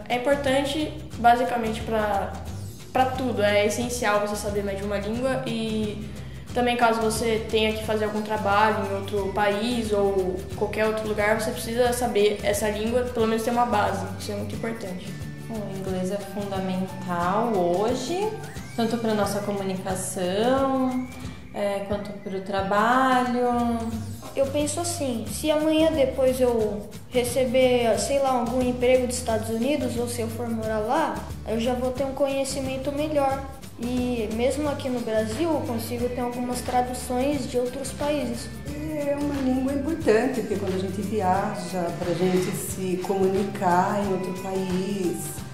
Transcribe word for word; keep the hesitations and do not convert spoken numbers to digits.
É importante basicamente para para tudo, é essencial você saber mais de uma língua e também caso você tenha que fazer algum trabalho em outro país ou qualquer outro lugar, você precisa saber essa língua, pelo menos ter uma base, isso é muito importante. O inglês é fundamental hoje, tanto para a nossa comunicação, é, quanto para o trabalho. Eu penso assim, se amanhã depois eu receber, sei lá, algum emprego dos Estados Unidos ou se eu for morar lá, eu já vou ter um conhecimento melhor. E mesmo aqui no Brasil eu consigo ter algumas traduções de outros países. É uma língua importante, porque quando a gente viaja, para a gente se comunicar em outro país,